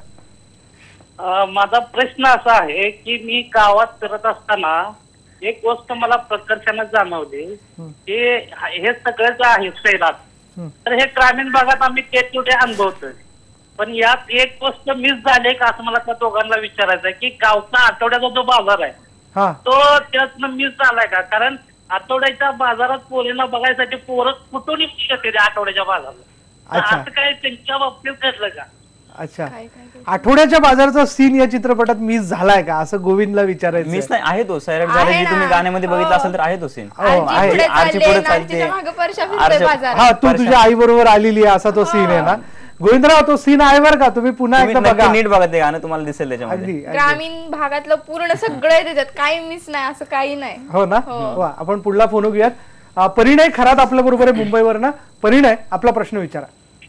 माझा प्रश्न असा आहे की मी गावात फिरत असताना एक गोष्ट मला प्रकर्षाने जाणवली की हे सगळं जे आहे सैराट, तर हे ग्रामीण भागात आम्ही ते अनुभवतोय. पण यात एक गोष्ट मिस झाली का असं मला त्या दोघांना विचारायचं आहे की गावचा आठवड्याचा जो बाजार आहे तो त्यातनं मिस झालाय का? कारण आठवड्याच्या बाजारात पोरींना बघायसाठी पोरं कुठून येते आठवड्याच्या बाजारात, असं काय त्यांच्या बाबतीत घडलं का? अच्छा, आठवड्याच्या बाजाराचा सीन या चित्रपटात मिस झालाय का असं गोविंदला विचारायचं? मिस नाही आहे तो. सैराट झाले जी तुम्ही गाण्यामध्ये बघितलं असेल तर आहे तो सीन. आर्ची पुढे चालते. हा, तू तुझ्या आई बरोबर आलेली आहे असा तो सीन आहे ना गोविंदराव? तो सीन आहे बरं का, तुम्ही पुन्हा एकदा बघा, नीट बघा ते गाणं, तुम्हाला दिसेल त्याच्यामध्ये. ग्रामीण भागातलं पूर्ण सगळं त्याच्यात, काही मिस नाही, असं काही नाही. हो ना. वा. आपण पुढला फोन घेऊयात. परिणय खरात आपल्या बरोबर आहे मुंबईवर ना. परिणय, आपला प्रश्न विचारा.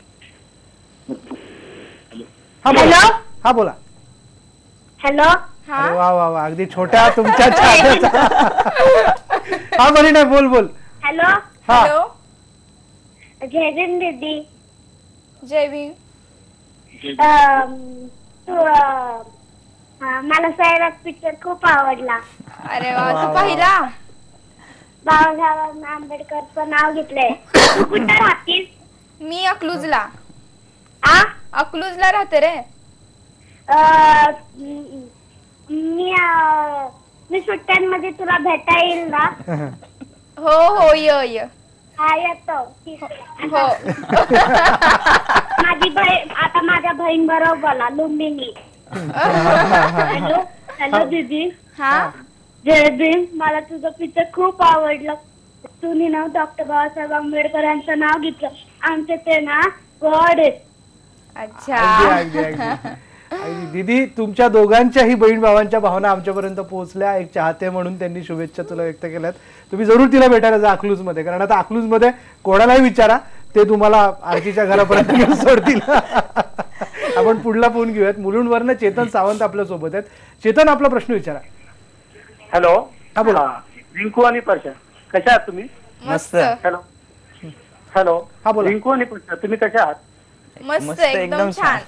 हा बोला. हा बोला. हॅलो. वा वा वा, अगदी छोट्या तुमच्या छात्याचा. हा परिणय, बोल बोल. हॅलो. हॅलो. जय भीम दीदी. जय भीम. मला सैराट पिक्चर खूप आवडला. अरे वा, तू पाहिला? बाबासाहेब आंबेडकरचं नाव घेतलंय. तू कुठं राहतीस? मी अकलूजला. अकलूजला राहते रे. मी सुट्ट्यांमध्ये तुला भेटा येईल ना? हो हो य हा येतो. हो. माझी बहीण आता माझ्या बहीण बरोबर बोला लुंबिनी. हॅलो हॅलो दीदी. हा जय भीम. मला तुझं पिक्चर खूप आवडलं. तुम्ही ना डॉक्टर बाबासाहेब आंबेडकर यांचं नाव घेतलं. आमचे ते ना गॉड आहेत. अच्छा. अगदी अगदी अगदी दीदी, तुमच्या दोघांच्याही बहीण भावांच्या भावना आमच्यापर्यंत पोहोचल्या. एक चाहते म्हणून त्यांनी शुभेच्छा तुला व्यक्त केल्यात. तुम्ही जरूर तिला भेटायला जा अकलूज मध्ये, कारण आता अकलूज मध्ये कोणालाही विचारा ते तुम्हाला आरतीच्या घरापर्यंत सोडतील. आपण पुढला फोन घेऊयात. मुलुंडवरनं चेतन सावंत आपल्या सोबत आहेत. चेतन, आपला प्रश्न विचारा. हॅलो. हा बोला. रिंकू आणि परशा कशा आहात तुम्ही? मस्त. Hello hello. हा बोला. रिंकू आणि परशा तुम्ही कशा आहात? मस्त एकदम छान.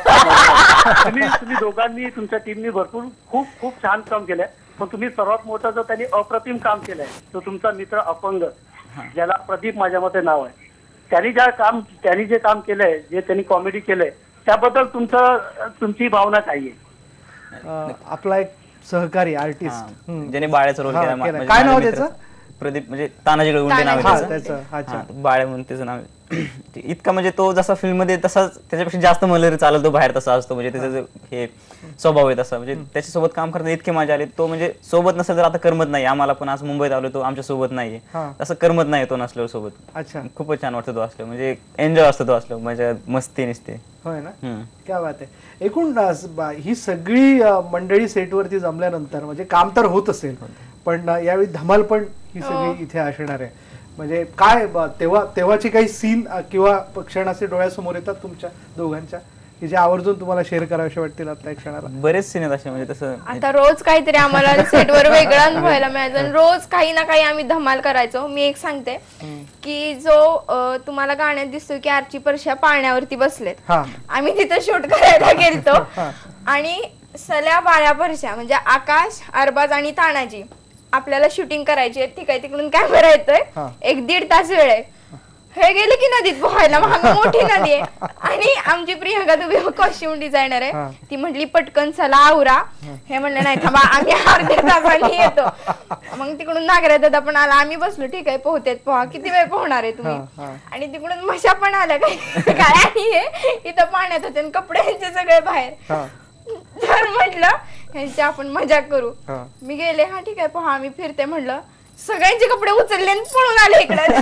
तुम्ही दोघांनी तुमच्या टीमनी भरपूर खूप खूप छान काम केलंय. पण तुम्ही सर्वात मोठं जो त्यांनी अप्रतिम काम केलंय तो तुमचा मित्र अपंग, ज्याला प्रदीप माझ्या मते नाव आहे. त्यांनी जे काम केलंय, जे त्यांनी कॉमेडी केलंय, त्याबद्दल तुमची भावना काय आहे? आपला एक सहकारी आर्टिस्ट ज्याने बाळ्याचा रोल केला. काय नाव त्याचं? प्रदीप, म्हणजे तानाजी गळगुंडे नाव आहे त्याचं. अच्छा. बाळ्या म्हणून त्याचं नाव. इतका म्हणजे तो जसा फिल्म मध्ये तसाच, त्याच्यापेक्षा जास्त मलरी चालत तो बाहेर तसा असतो. म्हणजे त्याचं हे स्वभाव आहे तसा. म्हणजे त्याच्यासोबत काम करताना इतके मजा आली. तो म्हणजे सोबत नसेल तर आता करमत नाही. आम्हाला पण आज मुंबईत आलो, तो आमच्या सोबत नाहीये, तसं करमत नाही तो नसल्यावर सोबत. अच्छा. खूपच छान वाटतं तो असलो, म्हणजे एन्जॉय असतो तो असलो, मजा मस्ती नसते. होय ना. क्या बात आहे. एकूण ही सगळी मंडळी सेटवरती जमल्यानंतर म्हणजे काम तर होत असेल, पण यावेळी धमाल पण ही सगळी इथे असणार आहे. म्हणजे काय तेव्हाची काही सीन किंवा क्षण असे डोळ्यासमोर येतात तुमच्या दोघांच्या, की जे आवर्जून तुम्हाला शेअर करावेसे वाटतील आता एक क्षणाला? बरेच सीन आहेत असे. म्हणजे तसं आता रोज काहीतरी आम्हाला सेटवर वेगळं अनुभवायला मिळायचं. रोज काही ना काही आम्ही धमाल करायचो. मी एक सांगते की जो तुम्हाला गाण्यात दिसतो की आरची परशा पाळण्यावरती बसलेत, आम्ही तिथं शूट करायला गेलतो आणि सल्या बाळ्या परशा म्हणजे आकाश, अरबाज आणि तानाजी आपल्याला शूटिंग करायची आहे. ठीक आहे, तिकडून कॅमेरा येतोय, 1-1.5 तास वेळ आहे. हे गेले की नदीत पोहायला, मोठी नदी आहे. आणि आमची प्रियंका दुबे कॉस्ट्युम डिझायनर आहे, ती म्हटली पटकन चला आवरा. हे म्हणलं नाही थांबा, आम्ही अर्ध्या तासाने येतो. मग तिकडून नागऱ्या दादा पण आला, आम्ही बसलो ठीक आहे पोहतेत, पोहा किती वेळ पोहणार आहे तुम्ही. आणि तिकडून मशा पण आल्या काय आणि इथं पाण्यात होते आणि कपड्यांचे सगळे बाहेर. तर म्हटलं ह्यांची आपण मजा करू. मी गेले, हा ठीक आहे पोहा आम्ही फिरते म्हणलं. सगळ्यांचे कपडे उचलले आणि पळून आले इकडे.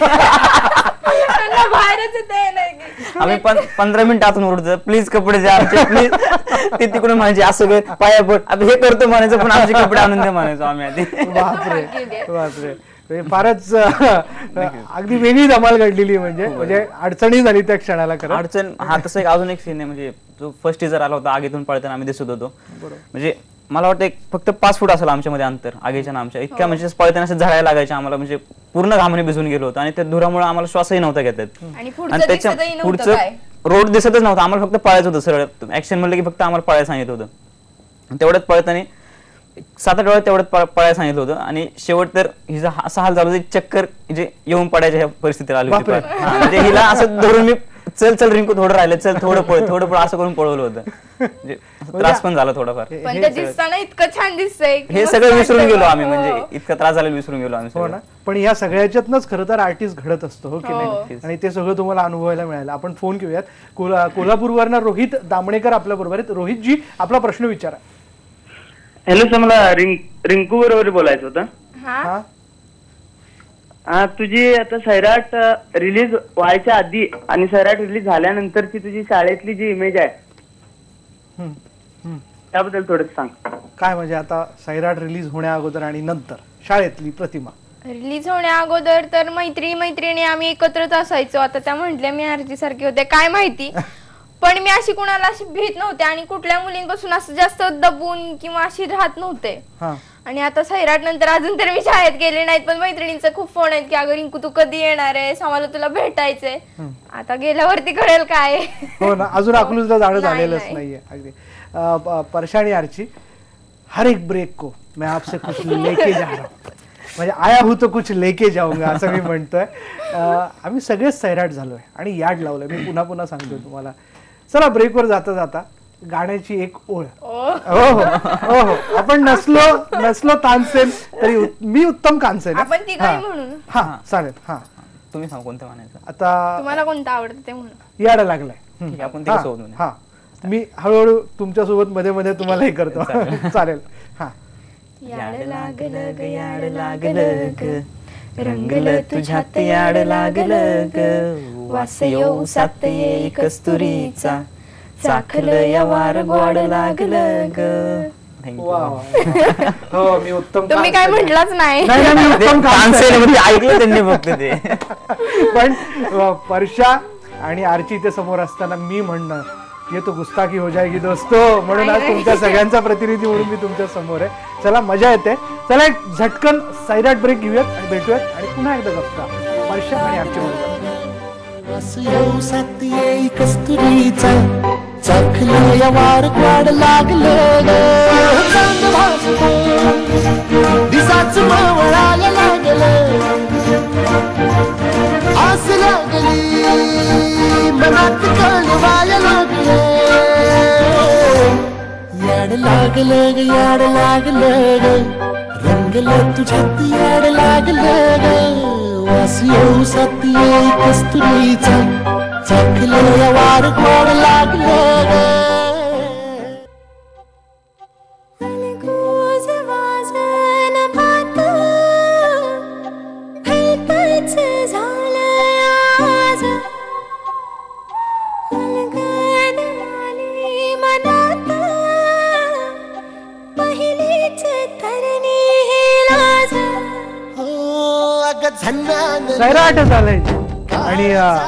बाहेरच येते. आम्ही 15 मिनिट आतून उडतो, प्लीज कपडे द्या आमचे प्लीज. ते तिकडून म्हणायचे असं पाया पड, आता हे करतो म्हणायचं, पण आमचे कपडे आणून दे म्हणायचो आम्ही आधी. बापरे बापरे. फारच अगदी वेगळी धमाल घडलेली. म्हणजे अडचणी झाली त्या क्षणाला. खरं अडचण हा तसं एक अजून एक सीन आहे. म्हणजे जो फर्स्ट टीजर आला होता, आगीतून पळताना आम्ही दिसत होतो. म्हणजे मला वाटतं फक्त 5 फूट असेल आमच्यामध्ये अंतर आगीच्या ना आमच्या. इतक्या म्हणजे पळताना असं झळायला लागायच्या आम्हाला. म्हणजे पूर्ण घामाने भिजून गेलो होतो आणि त्या धुरामुळे आम्हाला श्वासही नव्हता घेत येत. आणि त्याच्या पुढचं रोड दिसतच नव्हतं आम्हाला. फक्त पळायचं होतं सरळ. ऍक्शन म्हणलं की फक्त आम्हाला पळायला सांगितलं होतं. तेवढ्यात पळताना 7-8 वेळा तेवढ्यात पळायला सांगितलं होतं. आणि शेवट तर हिचा असा हाल झाला होता, चक्कर म्हणजे येऊन पडायच्या ह्या परिस्थितीला आली होती. म्हणजे हिला असं धरून मी चल चल रिंकू थोडं राहिलं, चल थोडं पळ असं करून पळवलं होतं. त्रास पण झाला थोडाफार. पण ते दिसताना इतकं छान दिसतंय, हे सगळं विसरून गेलो आम्ही. म्हणजे इतका त्रास झालेला विसरून गेलो आम्ही. हो ना. पण या सगळ्याच्यातनंच खरं तर आर्टिस्ट घडत असतो, हो की नाही? आणि ते सगळं तुम्हाला अनुभवायला मिळालं. आपण फोन घेऊयात. कोल्हापूरवरनं रोहित दामणेकर आपल्या बरोबर आहेत. रोहितजी, आपला प्रश्न विचारा. हॅलो सर, मला रिंकू बरोबर बोलायचं होतं. तुझी आता सैराट रिलीज व्हायच्या आधी आणि सैराट रिलीज झाल्यानंतरची तुझी शाळेतली जी इमेज आहे त्याबद्दल थोडं सांग. काय म्हणजे आता सैराट रिलीज होण्या अगोदर आणि नंतर शाळेतली प्रतिमा? रिलीज होण्या अगोदर तर मैत्रिणी आम्ही एकत्रच असायचो. आता त्या म्हटल्या मी आरती सारखी होते काय माहिती, पण मी अशी कुणाला अशी भीत नव्हते आणि कुठल्या मुलींपासून असं जास्त दबून किंवा अशी राहत नव्हते. आणि आता सैराट नंतर अजून तर मी शाळेत गेले नाहीत, पण मैत्रिणींचे खूप फोन आहेत की अगं रिंकू तू कधी येणार आहे, आम्हाला तुला भेटायचंय. आता गेल्यावरती कळेल काय. हो ना, अजून अकलूजला जाणं झालेलंच नाहीये. अगदी परशाणी आरची, हर एक ब्रेक को मैं आपसे कुछ लेके जा रहा हूं, म्हणजे आया हूं तो कुछ लेके जाऊंगा असं मी म्हणतोय. आम्ही सगळेच सैराट झालोय आणि याड लावलंय. मी पुन्हा सांगतोय तुम्हाला. चला ब्रेकवर जाता गाण्याची एक ओळ. हो हो हो, आपण नसलो तानसेन तरी मी उत्तम कानसेन. आपण तिघाही म्हणून. हा चालेल. हा तुम्ही सांगा कोणतं म्हणायचं. आता तुम्हाला कोणतं आवडतं ते म्हणून. याड लागलाय. आपण ते सोबत म्हणू. हा मी हळूहळू तुमच्या सोबत मध्ये मध्ये तुम्हाला हे करतो. चालेल. हा याड लागलं ग याड लागलं ग रंगलं तुझ्यात याड लागलं ग वास येऊ सात येई कस्तुरीचा चाखलं या वार गोड लागलं ग. हो मी उत्तम. तुम्ही काय म्हटलंच नाही. ऐकलं त्यांनी फक्त ते. पण परशा आणि आर्ची इथे समोर असताना मी म्हणणं ये तो गुस्ताखी हो जाएगी दोस्तो म्हणून आज तुमच्या सगळ्यांचा प्रतिनिधी म्हणून मी तुमच्या समोर आहे. चला मजा येते. चला एक झटकन सैराट ब्रेक घेऊयात आणि भेटूयात आणि पुन्हा एकदा गप्पा परशा आणि आर्ची कस्तुरीचा चाखलं या वार गोड लागलं दिसाच मावळायला लागलं आस लागली मनात कळवायला लागलं याड लागलं ग याड लागलं ग रंगलं तुझ्यात याड लागलं ग वास येऊ सात येई कस्तुरीचा चाखलं या वार गोड लागलं ग. सैराट झालंय. आणि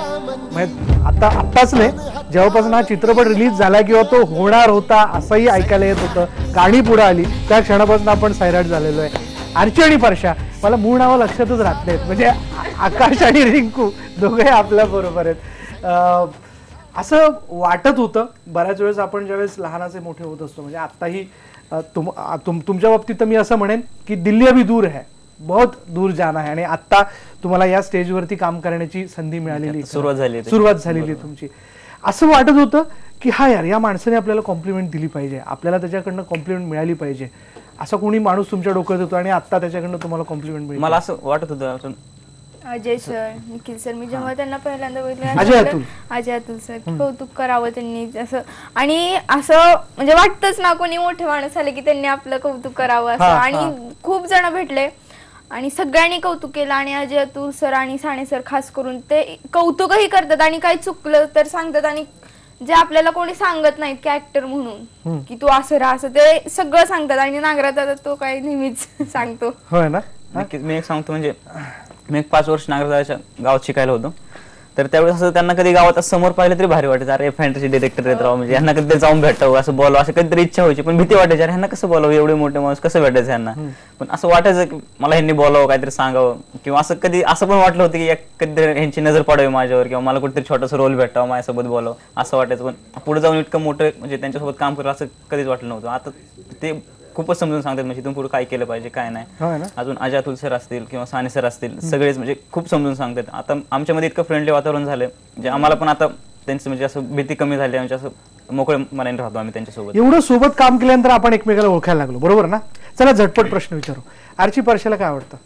आत्ताच नाही, जेव्हापासून हा चित्रपट रिलीज झाला किंवा तो होणार होता असंही ऐकायला येत होतं, गाणी पुढे आली, त्या क्षणापासून आपण सैराट झालेलो आहे. आर्ची आणि परशा मला मूळ नावं लक्षातच राहत नाहीत, म्हणजे आकाश आणि रिंकू दोघे आपल्या बरोबर आहेत. असं वाटत होतं बऱ्याच वेळेस आपण ज्यावेळेस लहानाचे मोठे होत असतो, म्हणजे आत्ताही तुमच्या बाबतीत तर मी असं म्हणेन की दिल्ली अभी दूर है, बहुत दूर जाना है. आणि आता तुम्हाला या स्टेजवरती काम करण्याची संधी मिळालेली, सुरुवात झालेली तुमची. असं वाटत होतं की हा यार, या माणसाने आपल्याला कॉम्प्लिमेंट दिली पाहिजे, आपल्याला त्याच्याकडनं कॉम्प्लिमेंट मिळाली पाहिजे. असा कोणी माणूस तुमच्या डोक्यात होतो आणि आता त्याच्याकडनं तुम्हाला कॉम्प्लिमेंट मिळाली? मला असं वाटत होतं अजय सर, निखिल सर, मी जेव्हा त्यांना पहिल्यांदा बघितलं, अजय अतुल सर, कौतुक करावं त्यांनी असं. आणि असं म्हणजे वाटतच ना, कोणी मोठे माणूस आले की त्यांनी आपलं कौतुक करावं असं. आणि खूप जण भेटले आणि सगळ्यांनी कौतुक केलं. आणि अजय अतुल सर आणि साने सर खास करून ते कौतुकही करतात आणि काही चुकलं तर सांगतात. आणि जे आपल्याला कोणी सांगत नाहीत की ऍक्टर म्हणून की तू असं राहा, असं ते सगळं सांगतात. आणि नागरात तो काही नेहमीच सांगतो. होय ना. मी एक सांगतो, म्हणजे मी एक 5 वर्ष नागराच्या गावात शिकायला होतो, तर त्यावेळेस असं त्यांना कधी गावात समोर पाहिलं तरी भारी वाटायचं, अरे फॅन्टसी डिरेक्टर येत राव, म्हणजे यांना कधी जाऊन भेटावं, असं बोलावं, असं कधीतरी इच्छा व्हायची. पण भीती वाटायची, अरे ह्यांना कसं बोलावं, एवढे मोठे माणूस कसं भेटायचं ह्यांना. पण असं वाटायचं की मला ह्यांनी बोलावं, काहीतरी सांगावं, किंवा असं कधी असं पण वाटलं होतं की कधीतरी ह्यांची नजर पडावी माझ्यावर, किंवा मला कुठेतरी छोटासा रोल भेटावा, माझ्यासोबत बोलावं असं वाटायचं. पण पुढे जाऊन इतकं मोठं म्हणजे त्यांच्यासोबत काम करावं असं कधीच वाटलं नव्हतं. आता ते खूपच समजून सांगतात, म्हणजे इथून पुढे काय केलं पाहिजे काय नाही. अजून अजय अतुल सर असतील किंवा साने सर असतील, सगळेच म्हणजे खूप समजून सांगतात. आता आमच्यामध्ये इतकं फ्रेंडली वातावरण झालंय, म्हणजे आम्हाला पण आता त्यांचं म्हणजे असं भीती कमी झाली, म्हणजे असं मोकळे मनाने राहतो आम्ही त्यांच्यासोबत. एवढं सोबत काम केल्यानंतर आपण एकमेकाला ओळखायला लागलो, बरोबर ना. चला झटपट प्रश्न विचारू. आर्ची परशाला काय आवडतं?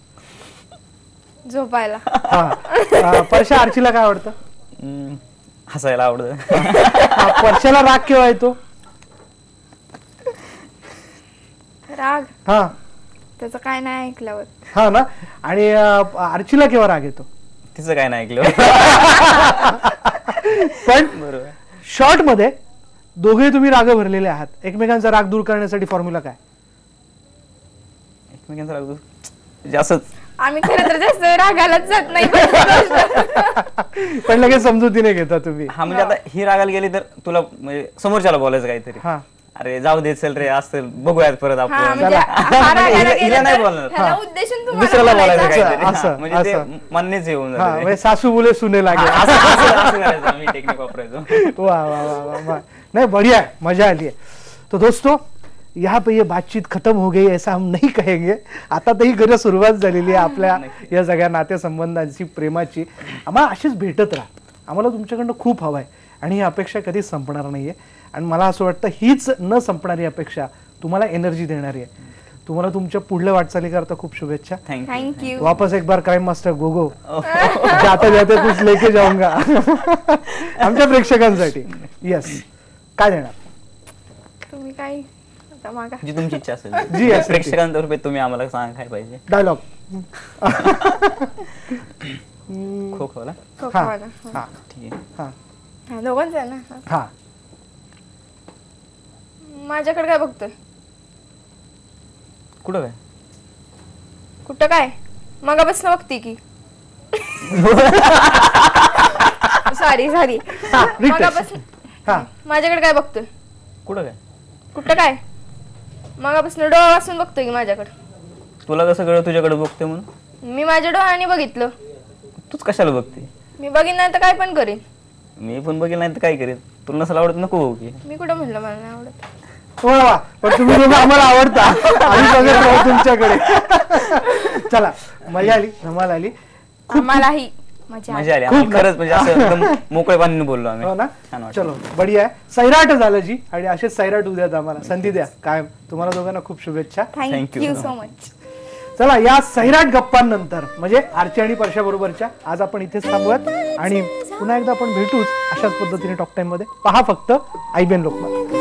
झोपायला. परशा आर्चीला काय आवडतं? हसायला आवडतं. परशाला राग केव्हा येतो? राग हा त्याचं काय नाही ऐकल्यावर. हा ना. आणि आर्चीला केव्हा राग येतो? तिचं काय नाही ऐकलं. पण शॉर्ट मध्ये दोघे तुम्ही राग भरलेले आहात, एकमेकांचा राग दूर करण्यासाठी फॉर्म्युला काय? एकमेकांचा राग दूर असंच, आम्ही खरं तर जास्त रागालाच जात नाही, पण लगेच समजुतीने घेता तुम्ही. हा म्हणजे आता ही रागाला गेली तर तुला म्हणजे समोरच्याला बोलायचं काहीतरी, अरे जाऊ दे चल रे, असं बघूयात परत आपण, हिला नाही बोलणार, दुसऱ्याला बोलायचं काहीतरी, म्हणजे ते म्हणणेच येऊन जाते. सासू बोले सुने लागे, मी टेक्निक वापरायचो. वाह वाह वाह वाह, नहीं बढ़िया है, मजा आली है. तो दोस्तों यहाँ पे ये बातचीत खत्म हो गई ऐसा हम नहीं कहेंगे. आता तरी खरं सुरुवात झालेली आहे आपल्या या सगळ्या नातेसंबंधांची, प्रेमाची. आम्हाला अशीच भेटत राहा, आम्हाला तुमच्याकडनं खूप हवं आहे. आणि ही अपेक्षा कधीच संपणार नाहीये. आणि मला असं वाटतं हीच न संपणारी अपेक्षा तुम्हाला एनर्जी देणारी आहे. तुम्हाला तुमच्या पुढल्या वाटचालीकरता खूप शुभेच्छा. थँक्यू. वापस एक बार क्राईम मास्टर गोगो जाता जाता कुछ लेके जाऊंगा आमच्या प्रेक्षकांसाठी. येस, काय देणार तुम्ही काय आता मागा जी तुमची इच्छा असेल जी असेल प्रेक्षकांतर्फे तुम्ही आम्हाला सांगा काय पाहिजे. डायलॉग खो खोला. हा ठीक आहे. हा दोघांच आहे ना. हा माझ्याकडे काय बघतोय? कुठं काय कुठं काय मगापासून बघते की सॉरी मगापासून माझ्याकडे काय बघतोय? कुठं काय मगापासून डोळ्यापासून बघतोय की माझ्याकडे. तुला कसं कळलं तुझ्याकडे बघते म्हणून? मी माझ्या डोळ्याने बघितलं. तूच कशाला बघते? मी बघीन नाही तर काय पण करीन. मी पण बघेल नाही तर काय करेल. तुला नसेल आवडत नको बघू की. मी कुठं म्हणलं मला नाही आवडत. वा, पण तुम्ही दोघं आम्हाला आवडता. आम्ही बघत राहू तुमच्याकडे. चला, मजा आली, धमाल आली. आम्हालाही मजा आली. खरंच म्हणजे असं एकदम मोकळेपणाने बोललो आम्ही. हो ना. चलो बढिया आहे. सैराट झालं जी. आणि असेच सैराट उद्यात आम्हाला संधी द्या. काय तुम्हाला दोघांना खूप शुभेच्छा. Thank you so much. चला, या सैराट गप्पांनंतर म्हणजे आरची आणि परशा बरोबरच्या आज आपण इथेच थांबूयात आणि पुन्हा एकदा आपण भेटूच अशाच पद्धतीने टॉक टाइम मध्ये. पहा फक्त IBN लोकमत.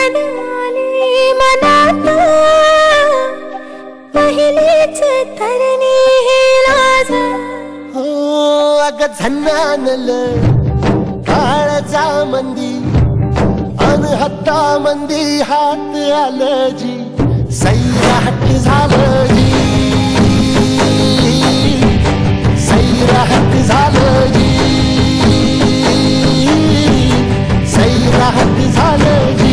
अग झन्नानल काळजा मंदी अन हत्ता मंदी हात आलं जी सैराट झालं जी सैराट झालं जी सैराट झालं जी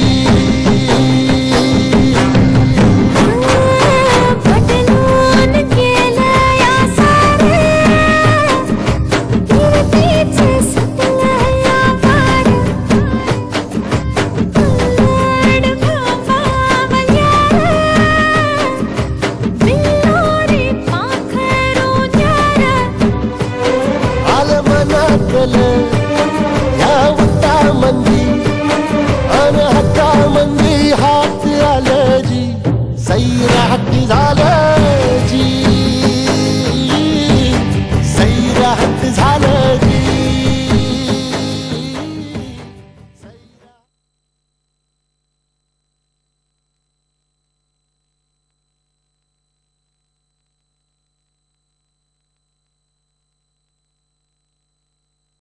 सैराट झालं जी सैराट झालं जी.